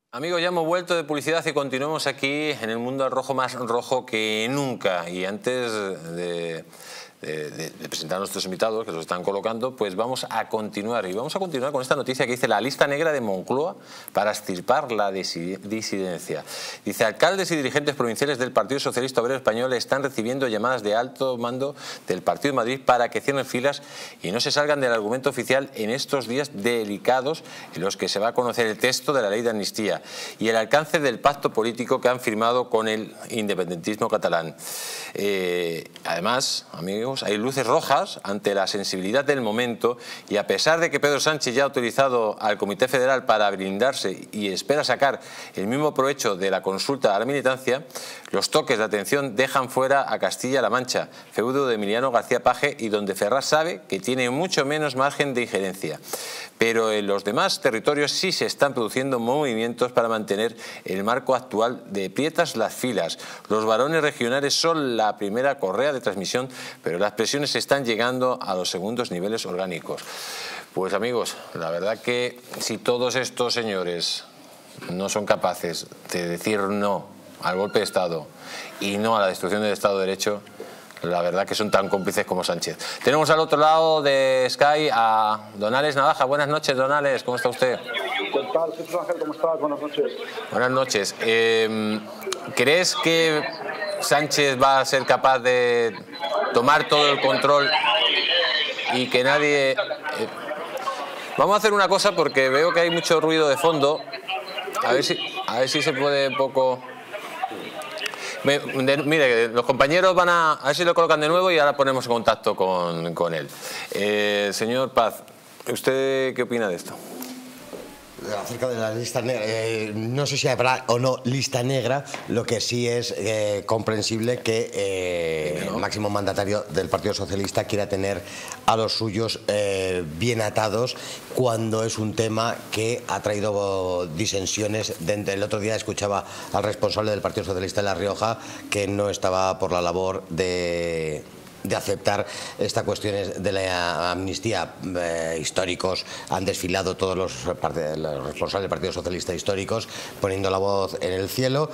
Amigos, ya hemos vuelto de publicidad y continuamos aquí en el mundo al rojo, más rojo que nunca. Y antes de presentar a nuestros invitados, que los están colocando, pues vamos a continuar. Y vamos a continuar con esta noticia que dice: la lista negra de Moncloa para extirpar la disidencia. Dice: alcaldes y dirigentes provinciales del Partido Socialista Obrero Español están recibiendo llamadas de alto mando del Partido de Madrid para que cierren filas y no se salgan del argumento oficial en estos días delicados en los que se va a conocer el texto de la ley de amnistía y el alcance del pacto político que han firmado con el independentismo catalán. Además, amigos, hay luces rojas ante la sensibilidad del momento, y a pesar de que Pedro Sánchez ya ha autorizado al Comité Federal para blindarse y espera sacar el mismo provecho de la consulta a la militancia, los toques de atención dejan fuera a Castilla-La Mancha, feudo de Emiliano García Paje, y donde Ferraz sabe que tiene mucho menos margen de injerencia. Pero en los demás territorios sí se están produciendo movimientos para mantener el marco actual de prietas las filas. Los varones regionales son la primera correa de transmisión, pero las presiones están llegando a los segundos niveles orgánicos. Pues amigos, la verdad que si todos estos señores no son capaces de decir no al golpe de Estado y no a la destrucción del Estado de Derecho, la verdad que son tan cómplices como Sánchez. Tenemos al otro lado de Sky a Don Alex Navaja. Buenas noches, Don Alex, ¿cómo está usted? ¿Qué tal, Jesús Ángel? ¿Cómo estás? Buenas noches. Buenas noches. ¿Crees que Sánchez va a ser capaz de tomar todo el control y que nadie... Vamos a hacer una cosa, porque veo que hay mucho ruido de fondo. A ver si se puede un poco... Mire, los compañeros van a ver si lo colocan de nuevo y ahora ponemos en contacto con él. Señor Paz, ¿usted qué opina de esto? Acerca de la lista negra, no sé si habrá o no lista negra. Lo que sí es comprensible que el máximo mandatario del Partido Socialista quiera tener a los suyos bien atados cuando es un tema que ha traído disensiones. El otro día escuchaba al responsable del Partido Socialista de La Rioja que no estaba por la labor de aceptar estas cuestiones de la amnistía. Históricos han desfilado todos los responsables del Partido Socialista históricos poniendo la voz en el cielo,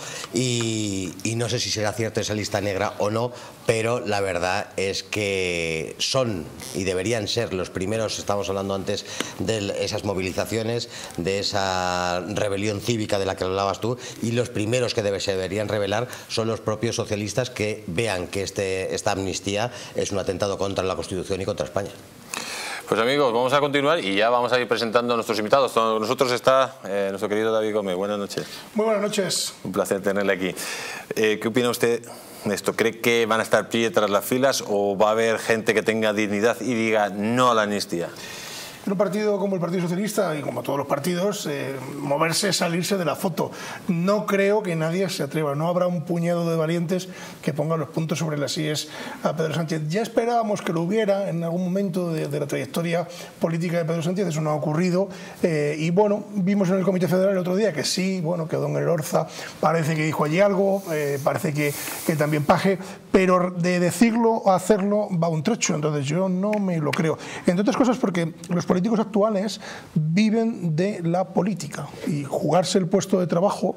y no sé si será cierta esa lista negra o no, pero la verdad es que son y deberían ser los primeros. Estamos hablando antes de esas movilizaciones, de esa rebelión cívica de la que hablabas tú, y los primeros que se deberían rebelar son los propios socialistas, que vean que esta amnistía es un atentado contra la Constitución y contra España. Pues amigos, vamos a continuar y ya vamos a ir presentando a nuestros invitados. Con nosotros está nuestro querido David Gómez. Buenas noches. Muy buenas noches. Un placer tenerle aquí. ¿Qué opina usted de esto? ¿Cree que van a estar pie tras las filas o va a haber gente que tenga dignidad y diga no a la amnistía? En un partido como el Partido Socialista y como todos los partidos, moverse es salirse de la foto. No creo que nadie se atreva. No habrá un puñado de valientes que pongan los puntos sobre las íes a Pedro Sánchez. Ya esperábamos que lo hubiera en algún momento de la trayectoria política de Pedro Sánchez. Eso no ha ocurrido. Y bueno, vimos en el Comité Federal el otro día que sí, bueno, que don Elorza parece que dijo allí algo, parece que también Paje, pero de decirlo a hacerlo va un trecho. Entonces yo no me lo creo. Entre otras cosas porque los políticos actuales viven de la política, y jugarse el puesto de trabajo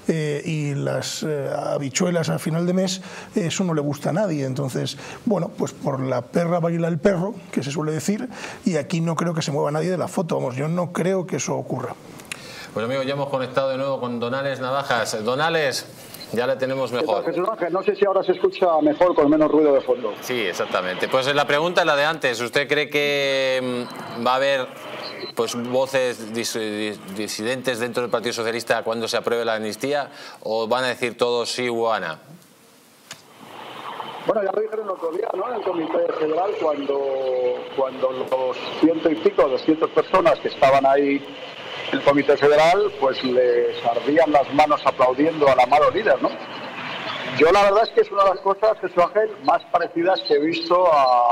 y las habichuelas al final de mes, eso no le gusta a nadie. Entonces, bueno, pues por la perra baila el perro, que se suele decir, y aquí no creo que se mueva nadie de la foto. Vamos, yo no creo que eso ocurra. Pues amigos, ya hemos conectado de nuevo con Don Alex Navajas. Don Alex, ya le tenemos mejor. No sé si ahora se escucha mejor con menos ruido de fondo. Sí, exactamente. Pues la pregunta es la de antes. ¿Usted cree que va a haber pues voces disidentes dentro del Partido Socialista cuando se apruebe la amnistía, o van a decir todos sí u ana? Bueno, ya lo dijeron el otro día, ¿no?, en el Comité Federal, cuando los 100 y pico, 200 personas que estaban ahí en el Comité Federal, pues les ardían las manos aplaudiendo al amado líder, ¿no? Yo la verdad es que es una de las cosas, Jesús Ángel, más parecidas que he visto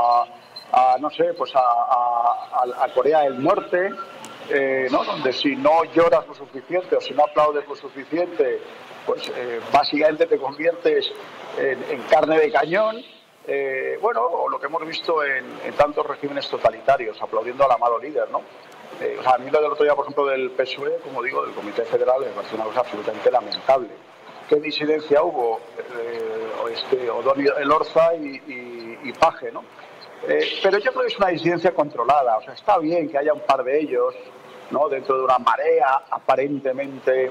no sé, pues a Corea del Norte, ¿no?, donde si no lloras lo suficiente o si no aplaudes lo suficiente, pues básicamente te conviertes en carne de cañón. Bueno, o lo que hemos visto en tantos regímenes totalitarios, aplaudiendo al amado líder, ¿no? O sea, a mí lo del otro día, por ejemplo, del PSOE, como digo, del Comité Federal, me parece una cosa absolutamente lamentable. ¿Qué disidencia hubo? Odón Elorza y Paje, ¿no? Pero yo creo que es una disidencia controlada. O sea, está bien que haya un par de ellos, ¿no?, dentro de una marea aparentemente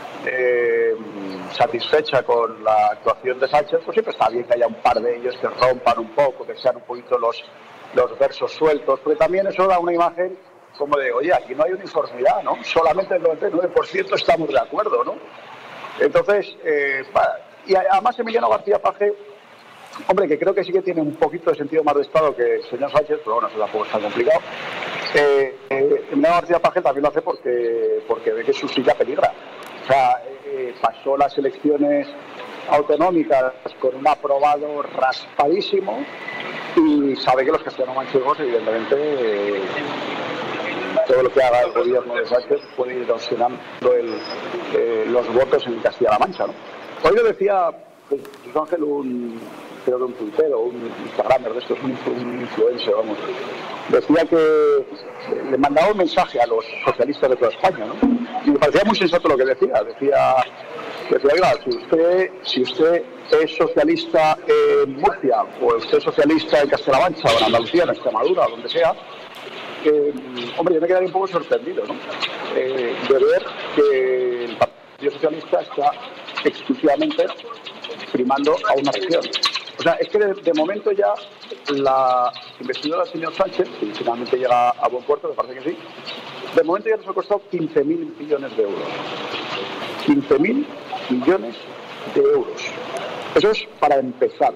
satisfecha con la actuación de Sánchez, pues siempre está bien que haya un par de ellos que rompan un poco, que sean un poquito los versos sueltos, porque también eso da una imagen como de, oye, aquí no hay uniformidad, ¿no? Solamente el 99% estamos de acuerdo, ¿no? Entonces, y además Emiliano García Paje, hombre, que creo que sí que tiene un poquito de sentido más de Estado que el señor Sánchez, pero bueno, eso tampoco es tan complicado. Emiliano García Paje también lo hace porque ve que su silla peligra. O sea, pasó las elecciones autonómicas con un aprobado raspadísimo y sabe que los castellano-manchegos, evidentemente, todo lo que haga el gobierno de Sánchez puede ir erosionando los votos en Castilla-La Mancha, ¿no? Hoy lo decía Jesús Ángel, creo que un tuitero, un instagramer de estos, un influencer, vamos, decía que le mandaba un mensaje a los socialistas de toda España, ¿no? Y me parecía muy sensato lo que decía. Decía, oiga, si usted es socialista en Murcia, o usted es socialista en Castilla-La Mancha, o en Andalucía, en Extremadura, o donde sea, hombre, yo me quedaría un poco sorprendido, ¿no?, de ver que el Partido Socialista está exclusivamente primando a una región. O sea, es que de momento ya la investidura del señor Sánchez, que finalmente llega a buen puerto, me parece que sí, de momento ya nos ha costado 15.000 millones de euros. 15.000 millones de euros. Eso es para empezar.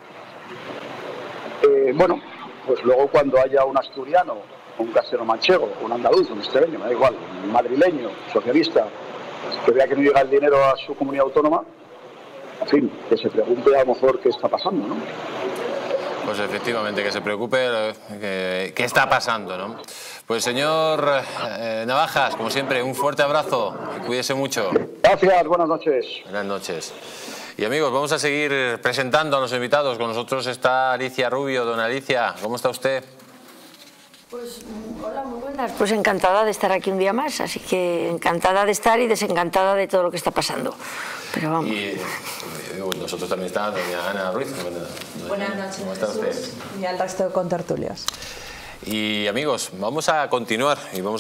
Bueno, pues luego cuando haya un asturiano, un castellano-manchego, un andaluz, un extremeño, me da igual, un madrileño, socialista, que vea que no llega el dinero a su comunidad autónoma, en fin, que se pregunte a lo mejor qué está pasando, ¿no? Pues efectivamente, que se preocupe qué está pasando, ¿no? Pues señor Navajas, como siempre, un fuerte abrazo y cuídese mucho. Gracias, buenas noches. Buenas noches. Y amigos, vamos a seguir presentando a los invitados. Con nosotros está Alicia Rubio. Don Alicia, ¿cómo está usted? Pues hola, muy buenas. Pues encantada de estar aquí un día más, así que encantada de estar y desencantada de todo lo que está pasando. Pero vamos. Y nosotros también está doña Ana Ruiz. Buenas noches, ¿cómo está usted? Y al resto de contertulios. Y amigos, vamos a continuar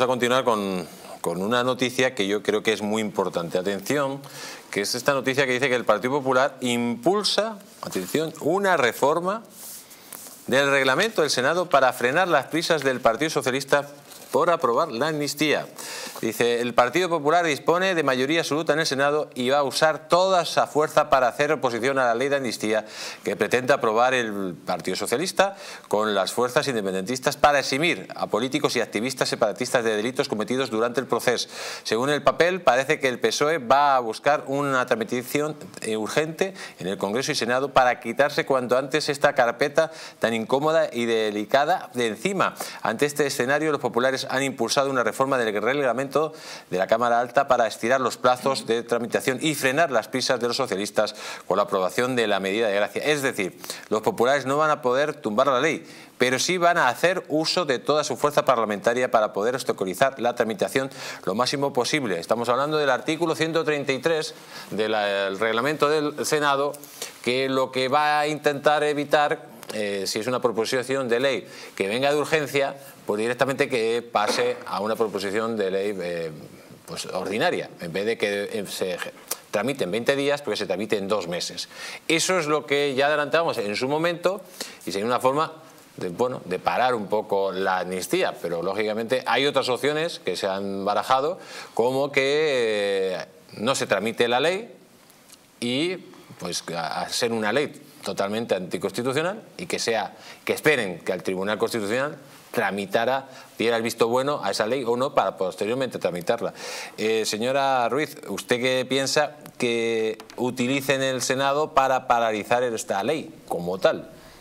con una noticia que yo creo que es muy importante. Atención, que es esta noticia que dice que el Partido Popular impulsa, atención, una reforma del reglamento del Senado para frenar las prisas del Partido Socialista por aprobar la amnistía. Dice, el Partido Popular dispone de mayoría absoluta en el Senado y va a usar toda esa fuerza para hacer oposición a la ley de amnistía que pretende aprobar el Partido Socialista con las fuerzas independentistas para eximir a políticos y activistas separatistas de delitos cometidos durante el proceso. Según el papel, parece que el PSOE va a buscar una tramitación urgente en el Congreso y Senado para quitarse cuanto antes esta carpeta tan incómoda y delicada de encima. Ante este escenario, los populares han impulsado una reforma del reglamento de la Cámara Alta para estirar los plazos de tramitación y frenar las prisas de los socialistas con la aprobación de la medida de gracia. Es decir, los populares no van a poder tumbar la ley, pero sí van a hacer uso de toda su fuerza parlamentaria para poder obstaculizar la tramitación lo máximo posible. Estamos hablando del artículo 133 del reglamento del Senado, que lo que va a intentar evitar, si es una proposición de ley que venga de urgencia, pues directamente que pase a una proposición de ley pues ordinaria, en vez de que se tramite en 20 días, porque se tramite en 2 meses. Eso es lo que ya adelantamos en su momento y sería una forma de parar un poco la amnistía, pero lógicamente hay otras opciones que se han barajado, como que no se tramite la ley y pues a ser una ley totalmente anticonstitucional y que esperen que el Tribunal Constitucional diera el visto bueno a esa ley o no para posteriormente tramitarla. Señora Ruiz, ¿usted qué piensa que utilicen el Senado para paralizar esta ley como tal?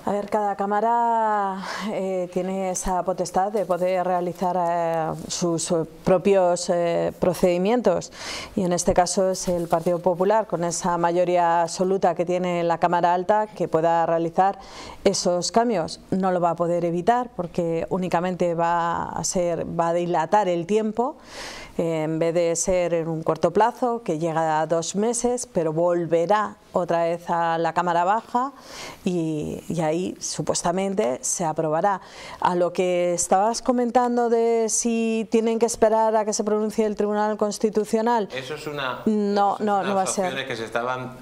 A ver, cada Cámara tiene esa potestad de poder realizar sus propios procedimientos, y en este caso es el Partido Popular, con esa mayoría absoluta que tiene la Cámara Alta, que pueda realizar esos cambios. No lo va a poder evitar porque únicamente va a dilatar el tiempo, en vez de ser en un corto plazo, que llega a 2 meses, pero volverá otra vez a la Cámara Baja y ahí supuestamente se aprobará. A lo que estabas comentando de si tienen que esperar a que se pronuncie el Tribunal Constitucional, eso es una no va a ser. Opciones que se estaban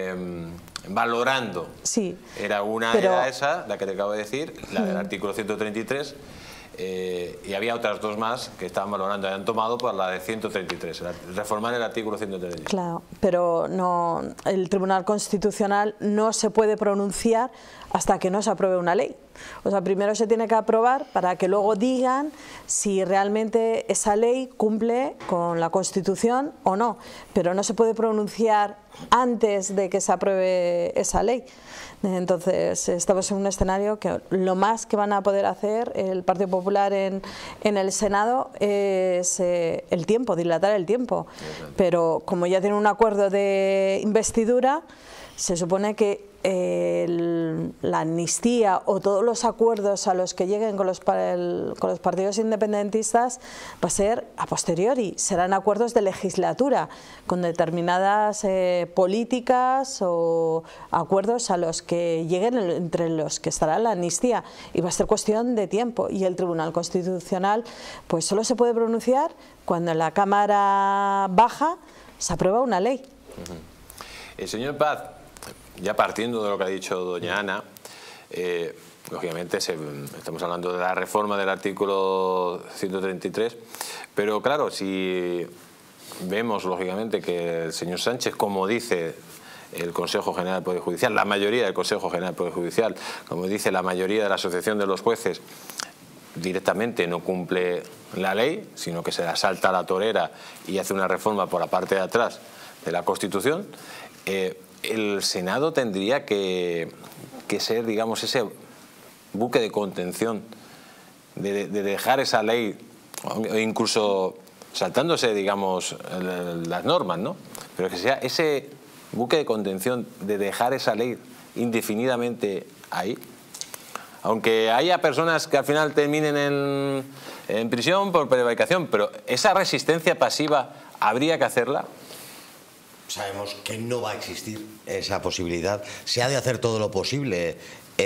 valorando. Sí, era una, era esa, la que te acabo de decir, la del artículo 133. Y había otras 2 más que estaban valorando, habían tomado por la de 133, reformar el artículo 133. Claro, pero no, el Tribunal Constitucional no se puede pronunciar hasta que no se apruebe una ley. O sea, primero se tiene que aprobar para que luego digan si realmente esa ley cumple con la Constitución o no, pero no se puede pronunciar antes de que se apruebe esa ley. Entonces estamos en un escenario que lo más que van a poder hacer el Partido Popular en el Senado es el tiempo, dilatar el tiempo, pero como ya tienen un acuerdo de investidura, se supone que la amnistía o todos los acuerdos a los que lleguen con los partidos independentistas va a ser a posteriori, serán acuerdos de legislatura con determinadas políticas o acuerdos a los que lleguen, entre los que estará la amnistía, y va a ser cuestión de tiempo, y el Tribunal Constitucional pues solo se puede pronunciar cuando en la Cámara Baja se aprueba una ley. El señor Paz, ya partiendo de lo que ha dicho doña Ana, lógicamente estamos hablando de la reforma del artículo 133, pero claro, si vemos lógicamente que el señor Sánchez, como dice el Consejo General del Poder Judicial, la mayoría del Consejo General del Poder Judicial, como dice la mayoría de la Asociación de los Jueces, directamente no cumple la ley, sino que se la salta a la torera y hace una reforma por la parte de atrás de la Constitución, el Senado tendría que ser, digamos, ese buque de contención, de dejar esa ley, o incluso saltándose, digamos, las normas, ¿no? Pero que sea ese buque de contención de dejar esa ley indefinidamente ahí. Aunque haya personas que al final terminen en prisión por prevaricación, pero esa resistencia pasiva habría que hacerla. Sabemos que no va a existir esa posibilidad. Se ha de hacer todo lo posible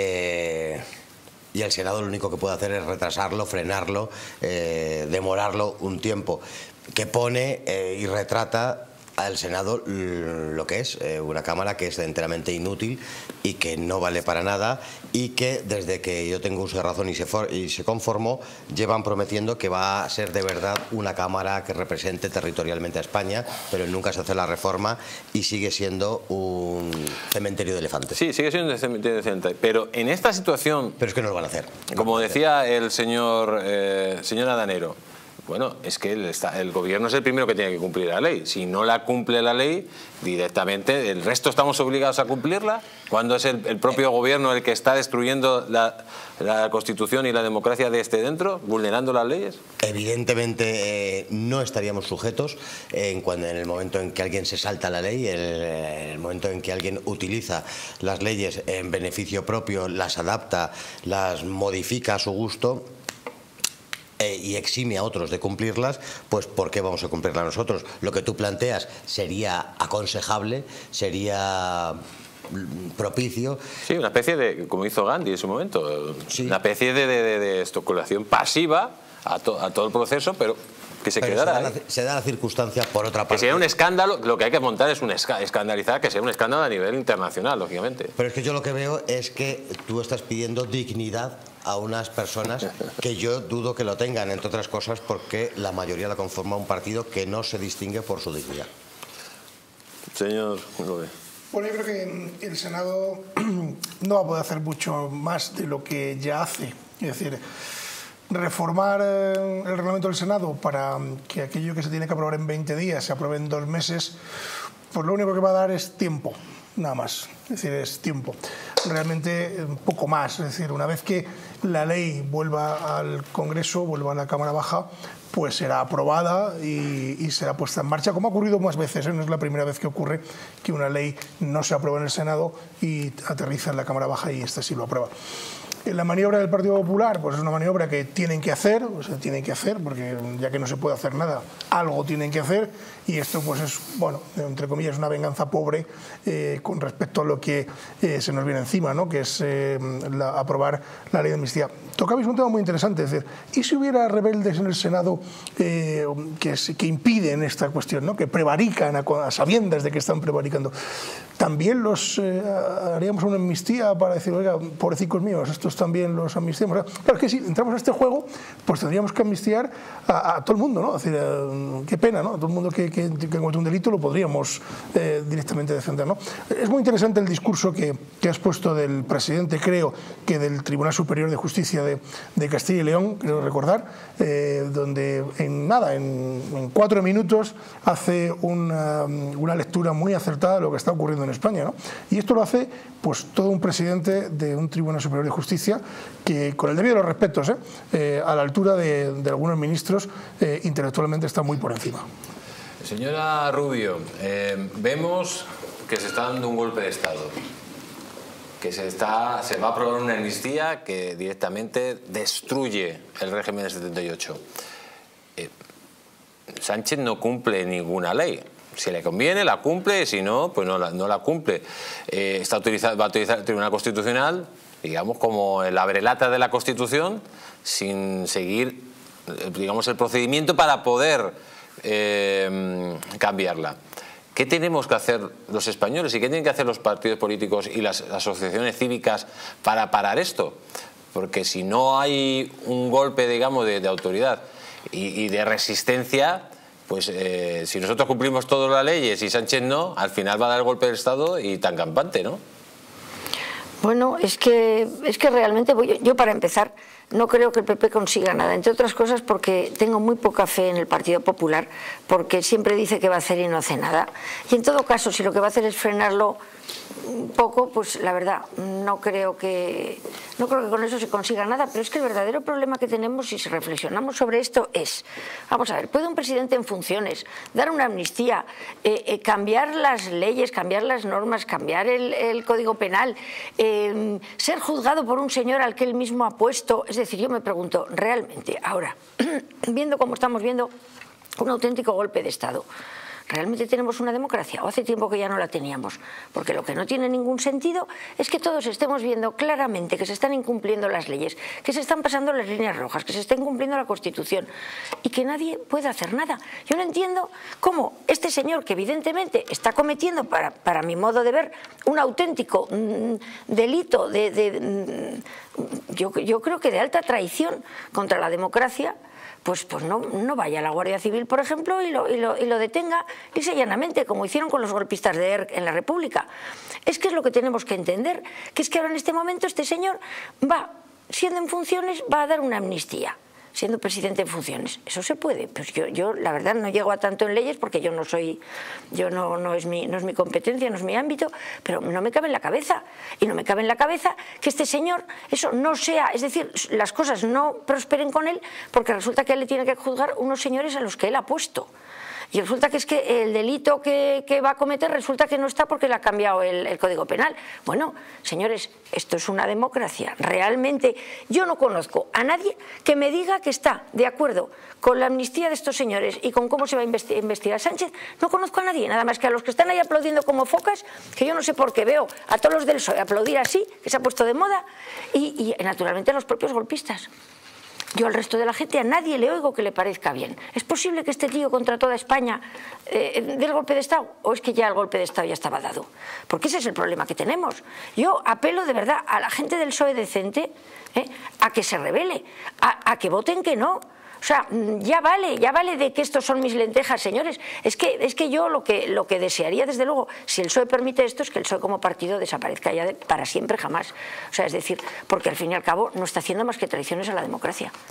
y el Senado lo único que puede hacer es retrasarlo, frenarlo, demorarlo un tiempo, que pone y retrata al Senado lo que es una Cámara que es enteramente inútil y que no vale para nada, y que desde que yo tengo uso de razón y se conformó, llevan prometiendo que va a ser de verdad una Cámara que represente territorialmente a España, pero nunca se hace la reforma y sigue siendo un cementerio de elefantes. Sí, sigue siendo un cementerio de elefantes, pero en esta situación... Pero es que no lo van a hacer. Como decía el señor Adanero, bueno, es que el gobierno es el primero que tiene que cumplir la ley. Si no la cumple la ley, directamente, ¿el resto estamos obligados a cumplirla? ¿Cuándo es el propio gobierno el que está destruyendo la Constitución y la democracia de este dentro, vulnerando las leyes? Evidentemente no estaríamos sujetos en el momento en que alguien se salta la ley, en el momento en que alguien utiliza las leyes en beneficio propio, las adapta, las modifica a su gusto y exime a otros de cumplirlas, pues ¿por qué vamos a cumplirlas nosotros? Lo que tú planteas sería aconsejable, sería propicio. Sí, una especie de, como hizo Gandhi en su momento, sí, una especie de estoculación pasiva a todo el proceso, pero que se quedara. Se da la circunstancia, por otra parte. Que sea un escándalo, lo que hay que montar es escandalizar, que sea un escándalo a nivel internacional, lógicamente. Pero es que yo lo que veo es que tú estás pidiendo dignidad a unas personas que yo dudo que lo tengan, entre otras cosas porque la mayoría la conforma un partido que no se distingue por su dignidad. Señor López. Bueno, yo creo que el Senado no va a poder hacer mucho más de lo que ya hace. Es decir, reformar el reglamento del Senado para que aquello que se tiene que aprobar en 20 días se apruebe en 2 meses, pues lo único que va a dar es tiempo, nada más. Es decir, es tiempo. realmente poco más. Es decir, una vez que la ley vuelva al Congreso, vuelva a la Cámara Baja, pues será aprobada y será puesta en marcha, como ha ocurrido más veces, ¿eh? No es la primera vez que ocurre que una ley no se aprueba en el Senado y aterriza en la Cámara Baja y esta sí lo aprueba. La maniobra del Partido Popular, pues es una maniobra que tienen que hacer, porque ya que no se puede hacer nada, algo tienen que hacer, y esto pues es, bueno, entre comillas, una venganza pobre con respecto a lo que se nos viene encima, ¿no? Que es aprobar la ley de amnistía. Tocabais un tema muy interesante, es decir, ¿y si hubiera rebeldes en el Senado que impiden esta cuestión, ¿no? Que prevarican a sabiendas de que están prevaricando? También haríamos una amnistía para decir, oiga, pobrecicos míos, estos también los amnistiamos. Claro, es que si entramos a este juego, pues tendríamos que amnistiar a todo el mundo, ¿no? Es decir, qué pena, ¿no? A todo el mundo que comete un delito lo podríamos directamente defender, ¿no? Es muy interesante el discurso que has puesto del presidente, creo que del Tribunal Superior de Justicia de Castilla y León, creo recordar, donde en 4 minutos hace una lectura muy acertada de lo que está ocurriendo en España, ¿no? Y esto lo hace pues todo un presidente de un Tribunal Superior de Justicia que, con el debido de los respetos, a la altura de algunos ministros, intelectualmente está muy por encima. Señora Rubio, vemos que se está dando un golpe de Estado, que se va a aprobar una amnistía que directamente destruye el régimen del 78. Sánchez no cumple ninguna ley. Si le conviene, la cumple, si no, pues no la cumple. Va a utilizar el Tribunal Constitucional, digamos, como el abrelata de la Constitución, sin seguir, digamos, el procedimiento para poder cambiarla. ¿Qué tenemos que hacer los españoles y qué tienen que hacer los partidos políticos y las asociaciones cívicas para parar esto? Porque si no hay un golpe, digamos, de autoridad y de resistencia, pues si nosotros cumplimos todas las leyes y Sánchez no, al final va a dar el golpe de Estado y tan campante, ¿no? Bueno, es que realmente, yo para empezar, no creo que el PP consiga nada, entre otras cosas porque tengo muy poca fe en el Partido Popular, porque siempre dice que va a hacer y no hace nada. Y en todo caso, si lo que va a hacer es frenarlo un poco, pues la verdad, no creo que con eso se consiga nada, pero es que el verdadero problema que tenemos, si reflexionamos sobre esto, es, vamos a ver, ¿puede un presidente en funciones dar una amnistía, cambiar las leyes, cambiar las normas, cambiar el Código Penal, ser juzgado por un señor al que él mismo ha puesto? Es decir, yo me pregunto, realmente, ahora, viendo cómo estamos viendo un auténtico golpe de Estado, ¿realmente tenemos una democracia? ¿O hace tiempo que ya no la teníamos? Porque lo que no tiene ningún sentido es que todos estemos viendo claramente que se están incumpliendo las leyes, que se están pasando las líneas rojas, que se está incumpliendo la Constitución y que nadie puede hacer nada. Yo no entiendo cómo este señor, que evidentemente está cometiendo, para mi modo de ver, un auténtico delito yo creo que de alta traición contra la democracia, pues no vaya a la Guardia Civil, por ejemplo, y lo detenga lisa y llanamente, como hicieron con los golpistas de ERC en la República. Es que es lo que tenemos que entender, que es que ahora en este momento este señor va, siendo en funciones, va a dar una amnistía, siendo presidente en funciones. Eso se puede. Pues yo la verdad no llego a tanto en leyes porque yo no es mi competencia, no es mi ámbito, pero no me cabe en la cabeza. Y no me cabe en la cabeza que este señor, eso no sea, es decir, las cosas no prosperen con él porque resulta que él le tiene que juzgar unos señores a los que él ha puesto. Y resulta que es que el delito que va a cometer resulta que no está porque le ha cambiado el Código Penal. Bueno, señores, esto es una democracia. Realmente yo no conozco a nadie que me diga que está de acuerdo con la amnistía de estos señores y con cómo se va a investigar Sánchez. No conozco a nadie, nada más que a los que están ahí aplaudiendo como focas, que yo no sé por qué veo a todos los del PSOE aplaudir así, que se ha puesto de moda, y naturalmente a los propios golpistas. Yo al resto de la gente, a nadie le oigo que le parezca bien. ¿Es posible que este tío contra toda España dé el golpe de Estado? ¿O es que ya el golpe de Estado ya estaba dado? Porque ese es el problema que tenemos. Yo apelo de verdad a la gente del PSOE decente a que se rebele, a que voten que no. O sea, ya vale de que estos son mis lentejas, señores. Es que yo lo que desearía, desde luego, si el PSOE permite esto, es que el PSOE como partido desaparezca ya para siempre, jamás. O sea, es decir, porque al fin y al cabo no está haciendo más que traiciones a la democracia.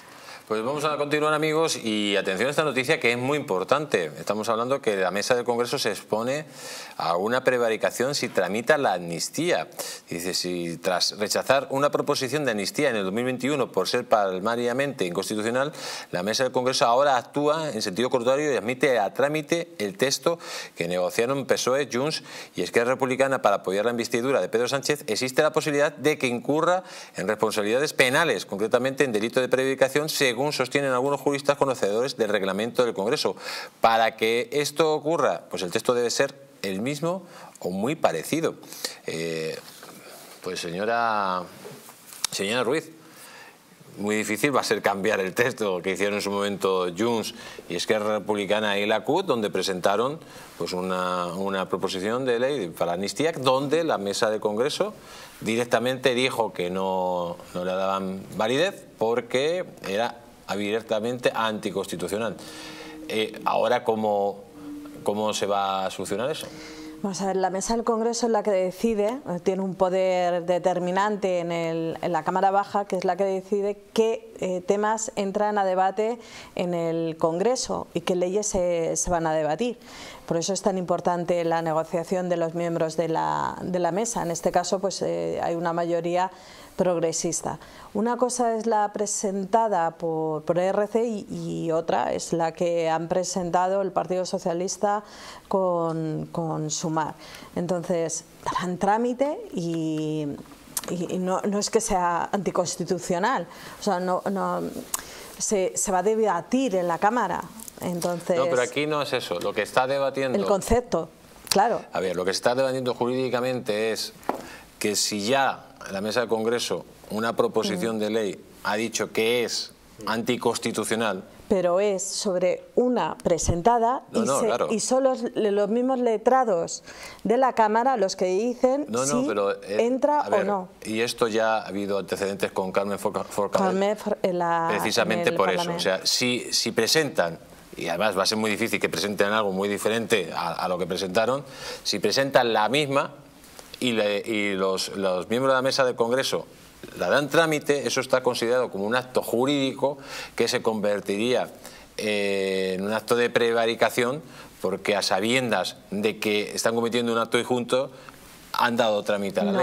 Pues vamos a continuar, amigos, y atención a esta noticia que es muy importante. Estamos hablando que la mesa del Congreso se expone a una prevaricación si tramita la amnistía. Dice, si tras rechazar una proposición de amnistía en el 2021 por ser palmariamente inconstitucional, la mesa del Congreso ahora actúa en sentido contrario y admite a trámite el texto que negociaron PSOE, Junts y Esquerra Republicana para apoyar la investidura de Pedro Sánchez, existe la posibilidad de que incurra en responsabilidades penales, concretamente en delito de prevaricación, según sostienen algunos juristas conocedores del reglamento del Congreso. Para que esto ocurra, pues el texto debe ser el mismo o muy parecido. Pues señora Ruiz, muy difícil va a ser cambiar el texto que hicieron en su momento Junts y Esquerra Republicana y la CUT, donde presentaron pues una proposición de ley para la amnistía, donde la mesa del Congreso directamente dijo que no le daban validez porque era abiertamente anticonstitucional. Ahora, ¿cómo se va a solucionar eso? Vamos a ver, la mesa del Congreso es la que decide, tiene un poder determinante en la Cámara Baja, que es la que decide qué temas entran a debate en el Congreso y qué leyes se van a debatir. Por eso es tan importante la negociación de los miembros de la mesa. En este caso, pues hay una mayoría progresista. Una cosa es la presentada por ERC y otra es la que han presentado el Partido Socialista con Sumar. Entonces, darán trámite y no es que sea anticonstitucional, o sea, se va a debatir en la Cámara. Entonces, no, pero aquí no es eso, lo que está debatiendo... El concepto, claro. A ver, lo que se está debatiendo jurídicamente es que si ya la mesa del Congreso, una proposición de ley, ha dicho que es anticonstitucional... Pero es sobre una presentada y son los mismos letrados de la Cámara los que dicen si entra o no. Y esto ya ha habido antecedentes con Carmen Forcadell, precisamente por eso. O sea, si presentan, y además va a ser muy difícil que presenten algo muy diferente a lo que presentaron, si presentan la misma y los miembros de la mesa del Congreso la dan trámite, eso está considerado como un acto jurídico que se convertiría en un acto de prevaricación, porque a sabiendas de que están cometiendo un acto injusto han dado trámite a la ley.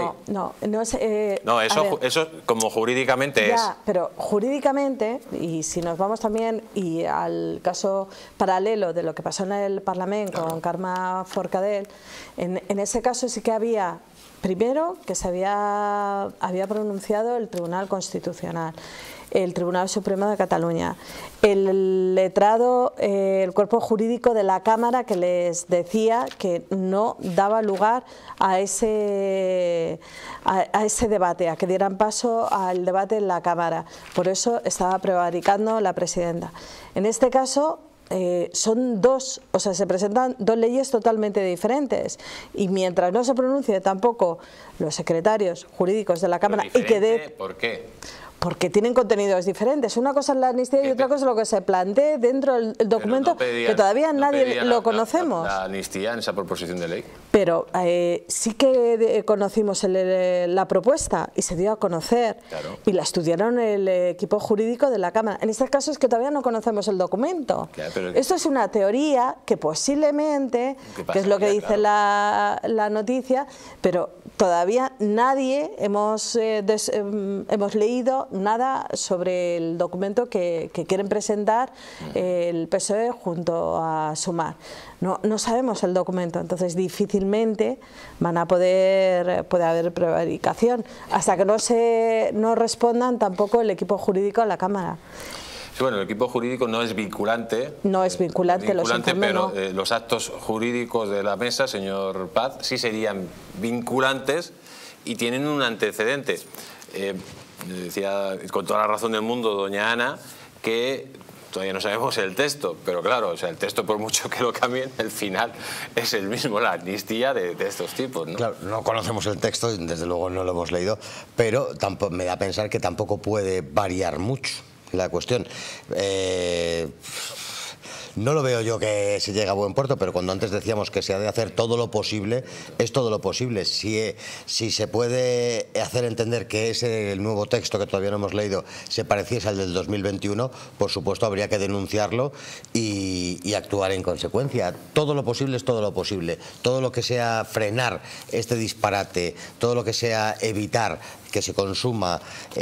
Eso como jurídicamente es. Pero jurídicamente, y si nos vamos también al caso paralelo de lo que pasó en el Parlamento con Carme Forcadell, en ese caso sí que había... Primero, que se había pronunciado el Tribunal Constitucional, el Tribunal Supremo de Cataluña, el letrado, el cuerpo jurídico de la Cámara, que les decía que no daba lugar a ese debate, a que dieran paso al debate en la Cámara. Por eso estaba prevaricando la presidenta. En este caso... son se presentan dos leyes totalmente diferentes y mientras no se pronuncie tampoco los secretarios jurídicos de la Cámara ¿Por qué? Porque tienen contenidos diferentes. Una cosa es la amnistía y otra cosa es lo que se plantee dentro del documento, que todavía nadie lo conocemos. La amnistía en esa proposición de ley. Pero sí que conocimos la propuesta y se dio a conocer, y la estudiaron el equipo jurídico de la Cámara. En este caso es que todavía no conocemos el documento. Esto es una teoría que posiblemente, que es lo que dice la noticia, pero todavía nadie hemos leído nada sobre el documento que quieren presentar el PSOE junto a Sumar. No sabemos el documento, entonces difícilmente puede haber prevaricación hasta que no respondan tampoco el equipo jurídico a la Cámara. Sí, bueno, el equipo jurídico no es vinculante. No es vinculante, pero los actos jurídicos de la mesa, señor Paz, sí serían vinculantes y tienen un antecedente. Decía con toda la razón del mundo doña Ana que todavía no sabemos el texto, pero claro, o sea, el texto por mucho que lo cambien, el final es el mismo, la amnistía de estos tipos, ¿no? Claro, no conocemos el texto, desde luego no lo hemos leído, pero me da a pensar que tampoco puede variar mucho la cuestión. No lo veo yo que se llegue a buen puerto, pero cuando antes decíamos que se ha de hacer todo lo posible, es todo lo posible. Si se puede hacer entender que el nuevo texto que todavía no hemos leído se pareciese al del 2021, por supuesto habría que denunciarlo y actuar en consecuencia. Todo lo posible es todo lo posible. Todo lo que sea frenar este disparate, todo lo que sea evitar que se consuma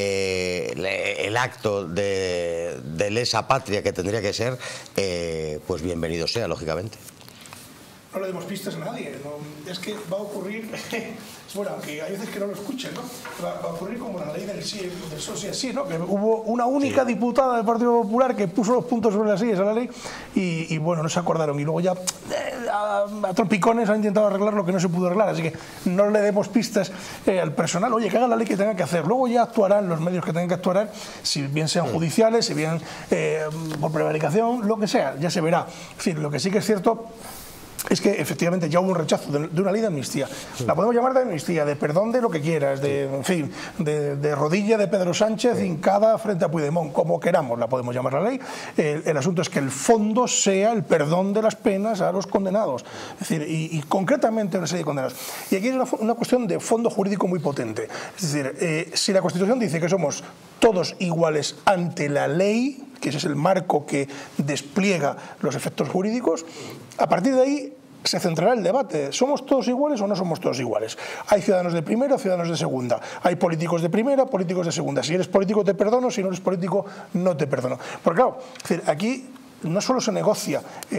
el acto de lesa patria que tendría que ser, pues bienvenido sea, lógicamente. No le demos pistas a nadie, ¿no? Es que va a ocurrir, bueno, aunque hay veces que no lo escuchen, ¿no? Va a ocurrir como la ley del sí, del sí es sí, ¿no? Que hubo una única diputada del Partido Popular que puso los puntos sobre las sillas a la ley y bueno, no se acordaron. Y luego ya a trompicones han intentado arreglar lo que no se pudo arreglar. Así que no le demos pistas al personal. Oye, que haga la ley que tenga que hacer. Luego ya actuarán los medios que tengan que actuar, si bien sean judiciales, si bien por prevaricación, lo que sea, ya se verá. Es decir, lo que sí que es cierto es que efectivamente ya hubo un rechazo de una ley de amnistía. La podemos llamar de amnistía, de perdón de lo que quieras, en fin, de rodilla de Pedro Sánchez hincada frente a Puigdemont, como queramos la podemos llamar la ley. El asunto es que el fondo sea el perdón de las penas a los condenados, es decir, y concretamente una serie de condenados. Y aquí es una cuestión de fondo jurídico muy potente. Es decir, si la Constitución dice que somos todos iguales ante la ley, que ese es el marco que despliega los efectos jurídicos, a partir de ahí se centrará el debate. ¿Somos todos iguales o no somos todos iguales? Hay ciudadanos de primera, ciudadanos de segunda. Hay políticos de primera, políticos de segunda. Si eres político te perdono, si no eres político no te perdono. Porque claro, es decir, aquí no solo se negocia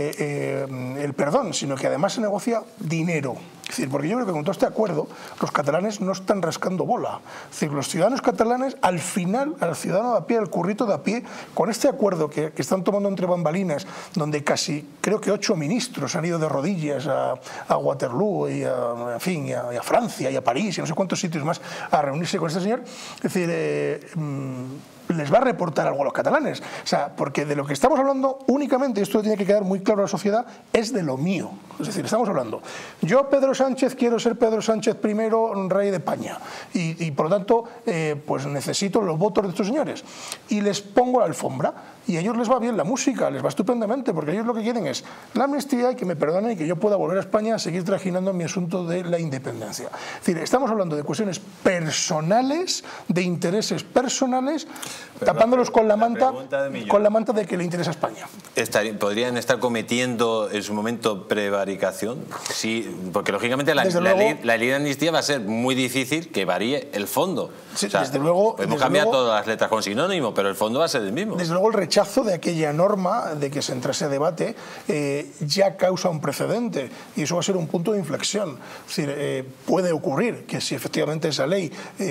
el perdón, sino que además se negocia dinero. Es decir, porque yo creo que con todo este acuerdo los catalanes no están rascando bola. Es decir, los ciudadanos catalanes, al final, al ciudadano de a pie, al currito de a pie, con este acuerdo que están tomando entre bambalinas, donde casi, creo que 8 ministros han ido de rodillas a Waterloo y en fin, y a Francia y a París y no sé cuántos sitios más a reunirse con este señor. Es decir, les va a reportar algo a los catalanes. O sea, porque de lo que estamos hablando únicamente, y esto tiene que quedar muy claro a la sociedad, es de lo mío. Es decir, estamos hablando, yo Pedro Sánchez quiero ser Pedro Sánchez primero rey de España y por lo tanto pues necesito los votos de estos señores y les pongo la alfombra y a ellos les va bien la música, les va estupendamente, porque ellos lo que quieren es la amnistía y que me perdonen y que yo pueda volver a España a seguir trajinando mi asunto de la independencia. Es decir, estamos hablando de cuestiones personales, de intereses personales, pero tapándolos con la manta de que le interesa a España. ¿Podrían estar cometiendo en su momento prevaricación? Sí, porque lógicamente la ley de amnistía va a ser muy difícil que varíe el fondo. Sí, o sea, desde luego, podemos cambiar todas las letras con sinónimo, pero el fondo va a ser el mismo. Desde luego el rechazo de aquella norma de que se entrase a debate ya causa un precedente y eso va a ser un punto de inflexión. Es decir, puede ocurrir que si efectivamente esa ley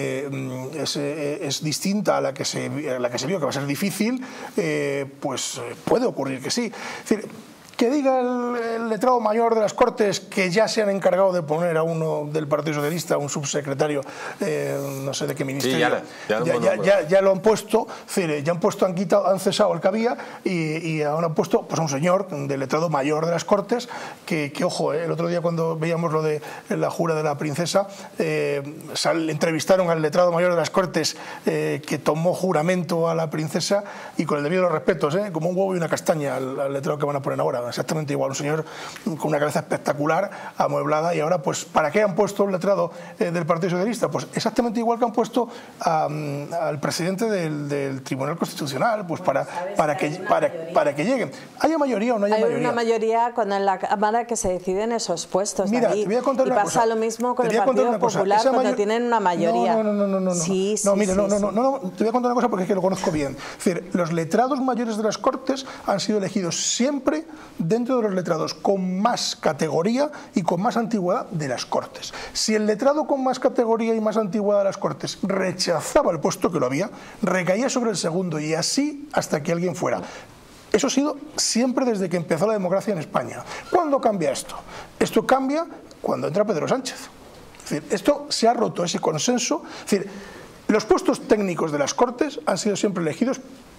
es distinta a la que se vio, que va a ser difícil, pues puede ocurrir que sí. Es decir, que diga el letrado mayor de las Cortes que ya se han encargado de poner a uno del Partido Socialista, un subsecretario, no sé de qué ministerio, sí, ya lo han puesto, ya han cesado al que había y ahora han puesto pues, a un señor del letrado mayor de las Cortes que ojo, el otro día cuando veíamos lo de la jura de la princesa, entrevistaron al letrado mayor de las Cortes que tomó juramento a la princesa y con el debido de los respetos, como un huevo y una castaña al letrado que van a poner ahora. Exactamente igual, un señor con una cabeza espectacular, amueblada, y ahora, pues, ¿para qué han puesto un letrado del Partido Socialista? Pues exactamente igual que han puesto al presidente del Tribunal Constitucional, pues para que lleguen. ¿Haya mayoría o no haya mayoría? Hay una mayoría cuando en la Cámara que se deciden esos puestos. Mira, te voy a contar una cosa. Y pasa lo mismo con el Partido Popular cuando tienen una mayoría. No. Sí, no, mire, no, te voy a contar una cosa porque es que lo conozco bien. Es decir, los letrados mayores de las Cortes han sido elegidos siempre dentro de los letrados con más categoría y con más antigüedad de las Cortes. Si el letrado con más categoría y más antigüedad de las Cortes rechazaba el puesto que lo había, recaía sobre el segundo y así hasta que alguien fuera. Eso ha sido siempre desde que empezó la democracia en España. ¿Cuándo cambia esto? Esto cambia cuando entra Pedro Sánchez. Es decir, esto se ha roto, ese consenso. Es decir, los puestos técnicos de las Cortes han sido siempre elegidos